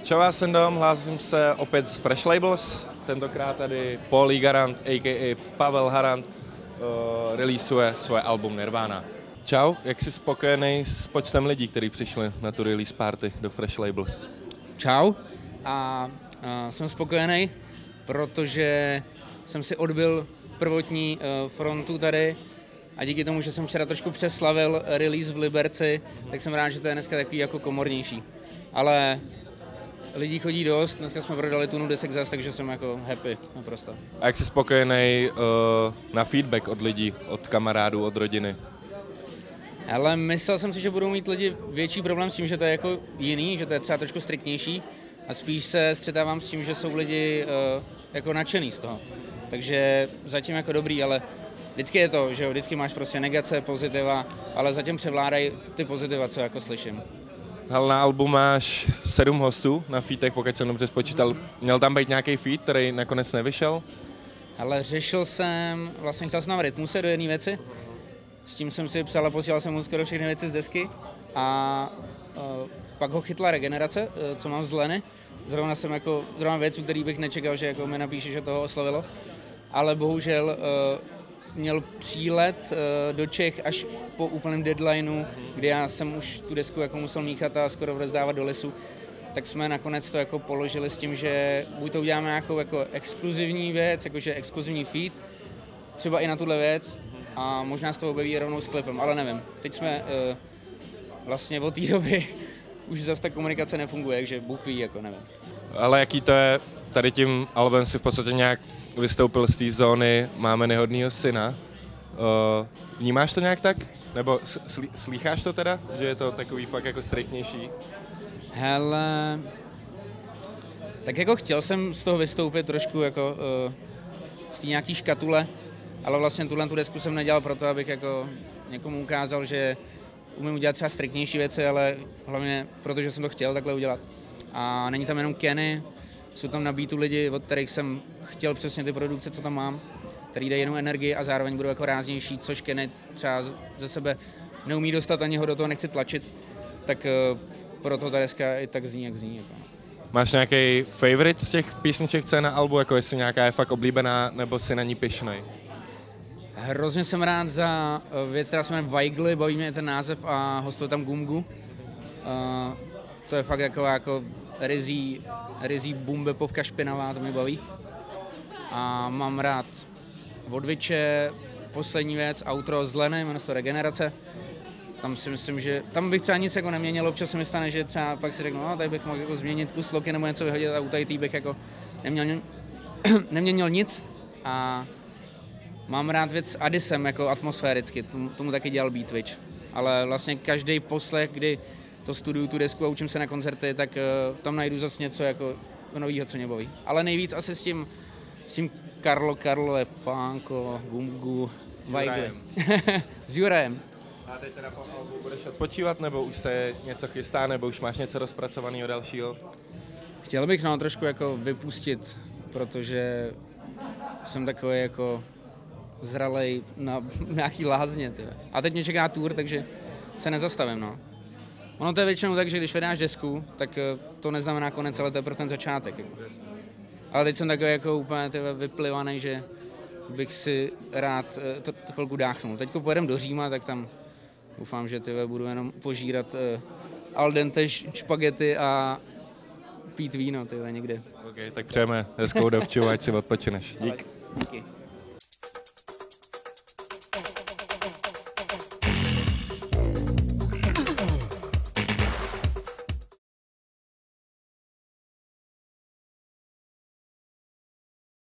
Čau, já jsem Dom, hlásím se opět z Fresh Labels, tentokrát tady Paul Garant, a.k.a. Pavel Harant, releaseuje svoje album Nirvana. Čau, jak jsi spokojený s počtem lidí, kteří přišli na tu release party do Fresh Labels? Čau, jsem spokojený, protože jsem si odbyl prvotní frontu tady a díky tomu, že jsem včera trošku přeslavil release v Liberci, tak jsem rád, že to je dneska takový jako komornější. Ale lidí chodí dost, dneska jsme prodali tunu desek zas, takže jsem jako happy naprosto. A jak jsi spokojený na feedback od lidí, od kamarádů, od rodiny? Ale myslel jsem si, že budou mít lidi větší problém s tím, že to je jako jiný, že to je třeba trošku striktnější a spíš se střetávám s tím, že jsou lidi jako nadšený z toho. Takže zatím jako dobrý, ale vždycky je to, že jo, vždycky máš prostě negace, pozitiva, ale zatím převládají ty pozitiva, co jako slyším. Hele, na albu máš 7 hostů na featech, pokud jsem dobře spočítal. Měl tam být nějaký feat, který nakonec nevyšel? Ale řešil jsem, vlastně chtěl jsem tam Rytmuse do jedné věci, s tím jsem si psal a posílal jsem mu skoro všechny věci z desky a pak ho chytla Regenerace, co mám z Leny. Zrovna věc, který bych nečekal, že jako mi napíše, že toho oslovilo, ale bohužel měl přílet do Čech až po úplném deadlineu, kdy já jsem už tu desku jako musel míchat a skoro rozdávat do lesu, tak jsme nakonec to jako položili s tím, že buď to uděláme nějakou jako exkluzivní věc, jakože exkluzivní feat, třeba i na tuhle věc a možná z toho objeví rovnou s klipem, ale nevím. Teď jsme vlastně od té doby už zase ta komunikace nefunguje, takže Bůh ví, jako nevím. Ale jaký to je, tady tím albem si v podstatě nějak vystoupil z té zóny máme nehodnýho syna. Vnímáš to nějak tak? Nebo slýcháš to teda, že je to takový fakt jako striktnější? Hele, tak jako chtěl jsem z toho vystoupit trošku jako z té nějaký škatule, ale vlastně tu desku jsem nedělal proto, abych jako někomu ukázal, že umím udělat třeba striktnější věci, ale hlavně protože jsem to chtěl takhle udělat. A není tam jenom Kenny, jsou tam na beatu lidi, od kterých jsem chtěl přesně ty produkce, co tam mám, který dají jinou energii a zároveň budou jako ráznější, což Kenny třeba ze sebe neumí dostat, ani ho do toho nechci tlačit, tak proto ta deska i tak zní, jak zní. Jako. Máš nějaký favorite z těch písniček, co je na albu, jako jestli nějaká je fakt oblíbená, nebo si na ní pyšnej? Hrozně jsem rád za věc, která se jmenuje Weigly, baví mě ten název a hostuje tam Gumgu. To je fakt jako rizí bumbepovka špinavá, to mě baví. A mám rád od Viče, poslední věc, outro z Leny, jmenuje se to Regenerace. Tam si myslím, že tam bych třeba nic jako neměnil, občas se mi stane, že třeba pak si řeknu, no, tady bych mohl jako změnit kus sloky nebo něco vyhodit a u tady bych jako neměnil nic. A mám rád věc s Addisem jako atmosféricky, tomu taky dělal Beat Witch. Ale vlastně každý poslech, kdy to studuju tu desku a učím se na koncerty, tak tam najdu zase něco jako novýho, co mě baví. Ale nejvíc asi s tím Karlo, Pánko, Gumgu, Weigly. S Jurajem. A teď teda po albu budeš odpočívat, nebo už se něco chystá, nebo už máš něco rozpracovaného dalšího? Chtěl bych trošku jako vypustit, protože jsem takový jako zralej na nějaký lázně. Tyve. A teď mě čeká tour, takže se nezastavím. No. Ono to je většinou tak, že když vydáš desku, tak to neznamená konec, ale to je pro ten začátek. Jako. Ale teď jsem takový jako úplně vyplivaný, že bych si rád to chvilku dáchnul. Teď pojedeme do Říma, tak tam doufám, že budu jenom požírat al dente špagety a pít víno někde. OK, tak přejeme hezkou dovču, ať si odpočineš. Dík. Díky.